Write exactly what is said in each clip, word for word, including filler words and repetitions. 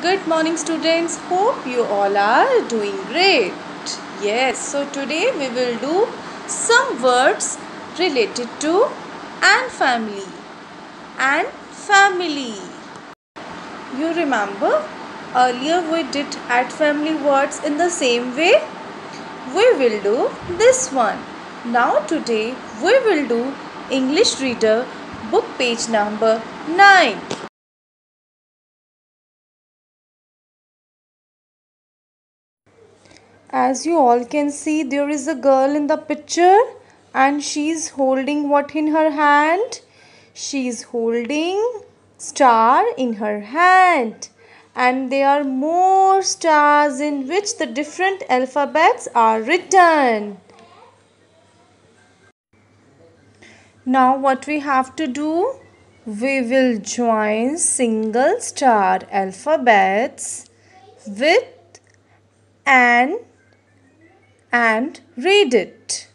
Good morning, students. Hope you all are doing great. Yes, so today we will do some words related to and family and family. You remember earlier we did add family words in the same way? We will do this one. Now today we will do English Reader book page number nine. As you all can see, there is a girl in the picture and she's holding what in her hand? She's holding star in her hand. And there are more stars in which the different alphabets are written. Now what we have to do? We will join single star alphabets with an and read it.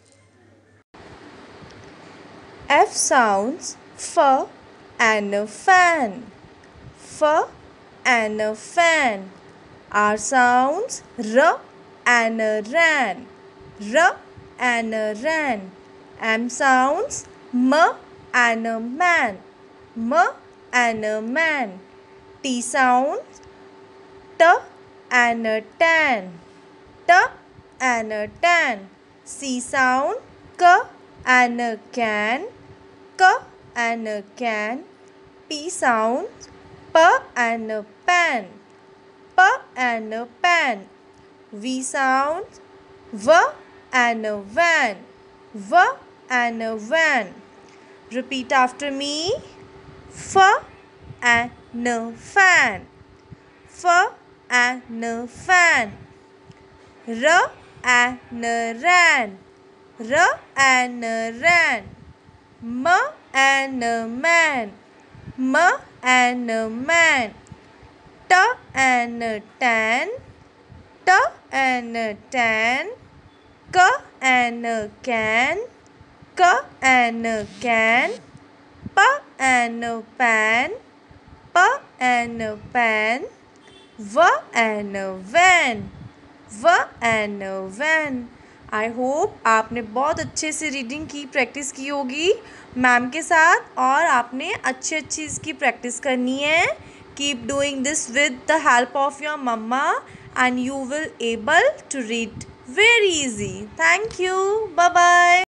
F sounds f and a fan. F and a fan. R sounds r and a ran. R and a ran. M sounds m and a man. M and a man. T sounds t and a tan. T and a tan. C sound k and a can. K and a can. P sound p and a pan. P and a pan. V sound v and a van. V and a van. Repeat after me. F and a fan. F and a fan. R and a ran. R and a ran. M and a man. M and a man. T and a tan. T and a tan. K and a can. K and a can. P and a pan. P and a pan. V and a van. V and a van. I hope आपने बहुत अच्छे से reading की practice की होगी ma'am के साथ और आपने अच्छी अच्छी इसकी प्रैक्टिस करनी है. Keep doing this with the help of your मम्मा and you will able to read very easy. Thank you. Bye bye.